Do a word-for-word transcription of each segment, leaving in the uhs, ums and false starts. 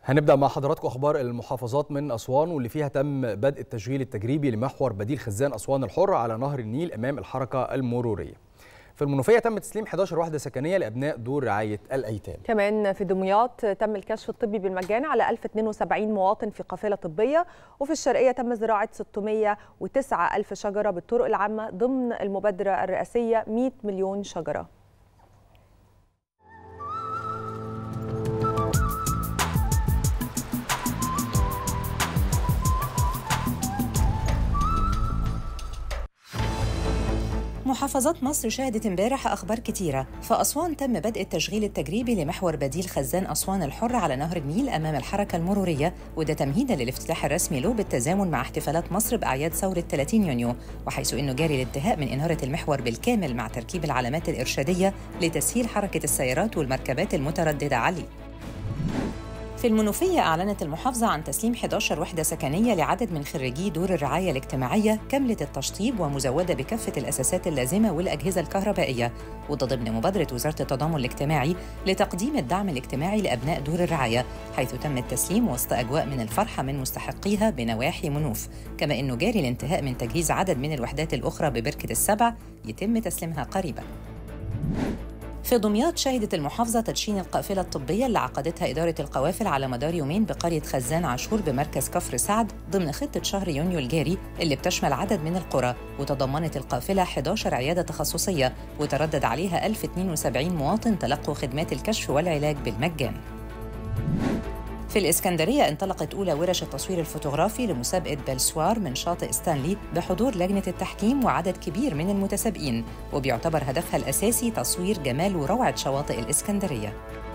هنبدأ مع حضراتكم أخبار المحافظات من أسوان واللي فيها تم بدء التشغيل التجريبي لمحور بديل خزان أسوان الحر على نهر النيل أمام الحركة المرورية. في المنوفية تم تسليم إحدى عشرة وحدة سكنية لأبناء دور رعاية الأيتام. كمان في دمياط تم الكشف الطبي بالمجان على ألف واثنين وسبعين مواطن في قافلة طبية، وفي الشرقية تم زراعة ستمائة وتسعة ألف شجرة بالطرق العامة ضمن المبادرة الرئاسية مئة مليون شجرة. محافظات مصر شهدت امبارح أخبار كتيرة. في أسوان تم بدء التشغيل التجريبي لمحور بديل خزان أسوان الحر على نهر النيل أمام الحركة المرورية، وده تمهيداً للافتتاح الرسمي له بالتزامن مع احتفالات مصر بأعياد ثورة ثلاثين يونيو، وحيث أنه جاري الانتهاء من إنارة المحور بالكامل مع تركيب العلامات الإرشادية لتسهيل حركة السيارات والمركبات المترددة عليه. في المنوفية أعلنت المحافظة عن تسليم إحدى عشرة وحدة سكنية لعدد من خريجي دور الرعاية الاجتماعية كاملة التشطيب ومزودة بكافة الأساسات اللازمة والأجهزة الكهربائية، وده ضمن مبادرة وزارة التضامن الاجتماعي لتقديم الدعم الاجتماعي لأبناء دور الرعاية، حيث تم التسليم وسط أجواء من الفرحة من مستحقيها بنواحي منوف، كما أنه جاري الانتهاء من تجهيز عدد من الوحدات الأخرى ببركة السبع يتم تسليمها قريباً. في دمياط شهدت المحافظة تدشين القافلة الطبية اللي عقدتها إدارة القوافل على مدار يومين بقرية خزان عاشور بمركز كفر سعد ضمن خطة شهر يونيو الجاري اللي بتشمل عدد من القرى، وتضمنت القافلة إحدى عشرة عيادة تخصصية وتردد عليها ألف واثنين وسبعين مواطن تلقوا خدمات الكشف والعلاج بالمجان. في الإسكندرية انطلقت أولى ورش التصوير الفوتوغرافي لمسابقة بلسوار من شاطئ ستانلي بحضور لجنة التحكيم وعدد كبير من المتسابقين، وبيعتبر هدفها الأساسي تصوير جمال وروعة شواطئ الإسكندرية.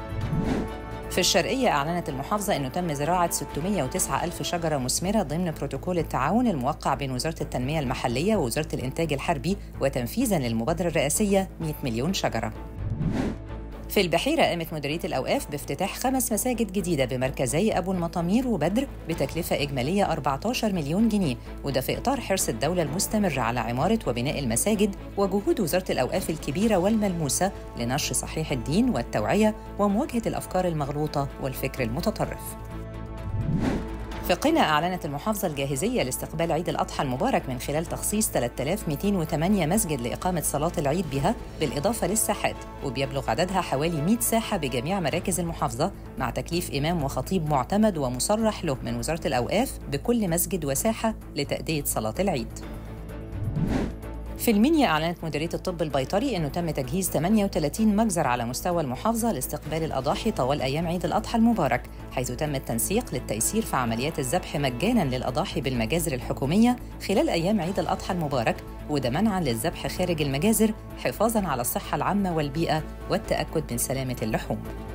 في الشرقية أعلنت المحافظة أنه تم زراعة ستمائة وتسعة ألف شجرة مثمرة ضمن بروتوكول التعاون الموقع بين وزارة التنمية المحلية ووزارة الإنتاج الحربي، وتنفيذاً للمبادرة الرئاسية مئة مليون شجرة. في البحيرة قامت مديرية الأوقاف بافتتاح خمس مساجد جديدة بمركزي أبو المطامير وبدر بتكلفة إجمالية أربعة عشر مليون جنيه، وده في إطار حرص الدولة المستمر على عمارة وبناء المساجد وجهود وزارة الأوقاف الكبيرة والملموسة لنشر صحيح الدين والتوعية ومواجهة الأفكار المغلوطة والفكر المتطرف. في قنا أعلنت المحافظة الجاهزية لاستقبال عيد الأضحى المبارك من خلال تخصيص ثلاثة آلاف ومئتين وثمانية مسجد لإقامة صلاة العيد بها، بالإضافة للساحات، وبيبلغ عددها حوالي مئة ساحة بجميع مراكز المحافظة، مع تكليف إمام وخطيب معتمد ومصرح له من وزارة الأوقاف بكل مسجد وساحة لتأدية صلاة العيد. في المنيا أعلنت مديرية الطب البيطري أنه تم تجهيز ثمانية وثلاثين مجزر على مستوى المحافظة لاستقبال الأضاحي طوال أيام عيد الأضحى المبارك، حيث تم التنسيق للتيسير في عمليات الذبح مجاناً للأضاحي بالمجازر الحكومية خلال أيام عيد الأضحى المبارك، وده منعاً للذبح خارج المجازر حفاظاً على الصحة العامة والبيئة والتأكد من سلامة اللحوم.